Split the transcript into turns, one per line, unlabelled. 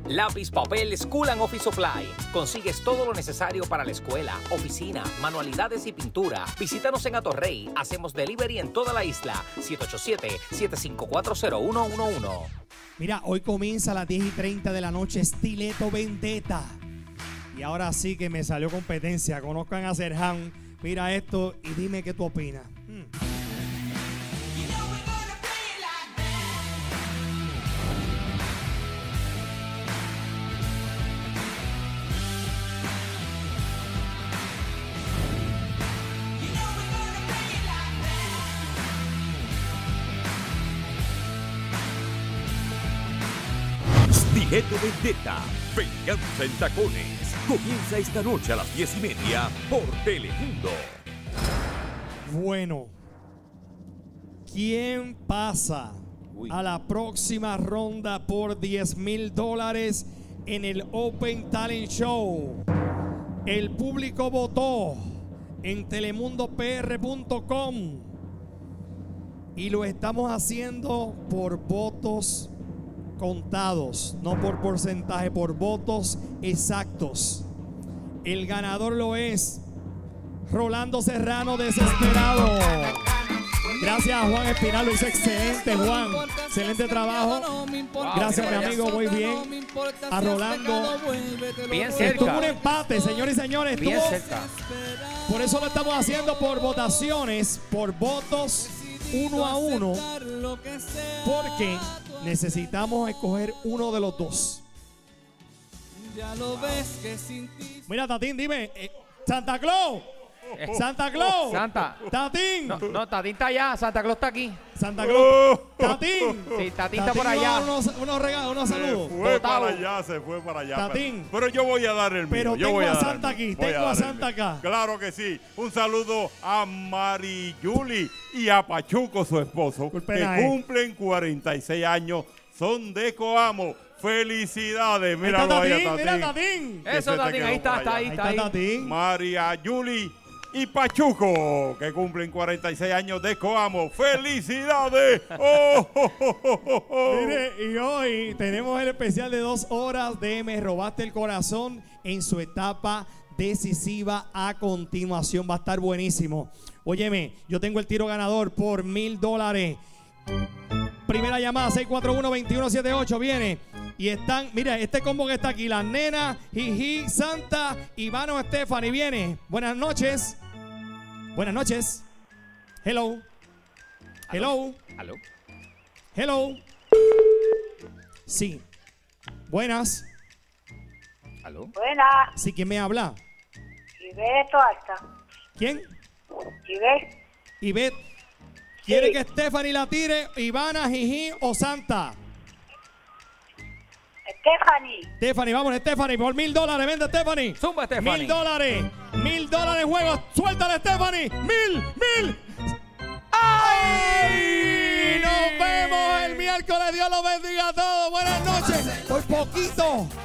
Lápiz, papel, School and Office Supply. Consigues todo lo necesario para la escuela, oficina, manualidades y pintura. Visítanos en Atorrey. Hacemos delivery en toda la isla. 787-754-0111.
Mira, hoy comienza a las 10:30 de la noche Stiletto Vendetta. Y ahora sí que me salió competencia. Conozcan a Serhan. Mira esto y dime qué tú opinas.
Stiletto Vendetta, venganza en tacones. Comienza esta noche a las 10:30 por Telemundo.
Bueno, ¿quién pasa a la próxima ronda por $10,000 en el Open Talent Show? El público votó en telemundopr.com y lo estamos haciendo por votos contados, no por porcentaje, por votos exactos. El ganador lo es Rolando Serrano, Desesperado. Gracias a Juan Espinal, lo hizo excelente, Juan. Excelente trabajo. Gracias, mi amigo, muy bien. A Rolando.
Bien cerca.
Estuvo un empate, señores y señores.
Bien cerca.
Por eso lo estamos haciendo por votaciones, por votos 1 a 1, porque necesitamos escoger uno de los dos. Mira, Tatín, dime, Santa Claus. Santa Claus.
Santa.
Tatín.
No, Tatín está allá. Santa Claus está aquí.
Santa Claus. Tatín.
Sí, Tatín está por allá.
Unos regalos, unos saludos.
Se fue para allá.
Tatín.
Pero yo voy a dar el mío.
Pero
yo
tengo
voy
a
dar
Santa
el mío.
aquí.
Voy
Tengo a
dar el
Santa
mío.
acá.
Claro que sí. Un saludo a Mari Yuli y a Pachuco, su esposo, que cumplen 46 años. Son de Coamo. Felicidades. Míralo ahí a Tatín.
Mira, Tatín.
Eso, Tatín. Ahí está, ahí está.
Tatín.
María Yuli y Pachuco, que cumplen 46 años de Coamo. ¡Felicidades!
Mire, y hoy tenemos el especial de 2 horas de Me Robaste el Corazón en su etapa decisiva. A continuación va a estar buenísimo. Óyeme, yo tengo el tiro ganador por $1,000. Primera llamada, 641-2178, viene. Y están, mira, este combo que está aquí, las nenas, Jiji, Santa, Ivano, Stephanie, viene. Buenas noches. Buenas noches. Hello. Hello.
¿Aló?
Hello. Sí. Buenas.
¿Aló?
Buenas.
Sí, ¿quién me habla?
Ivette Alta.
¿Quién?
Ivette.
Ivette. ¿Quiere que Stephanie la tire, Ivana, Jiji o Santa? Stephanie, vamos, Stephanie, por $1,000. Vende, Stephanie.
Zumba, Stephanie.
$1,000. $1,000 en juego. Suéltale, Stephanie. ¡1,000! ¡Ay! Nos vemos el miércoles. Dios los bendiga a todos. Buenas noches. Por poquito.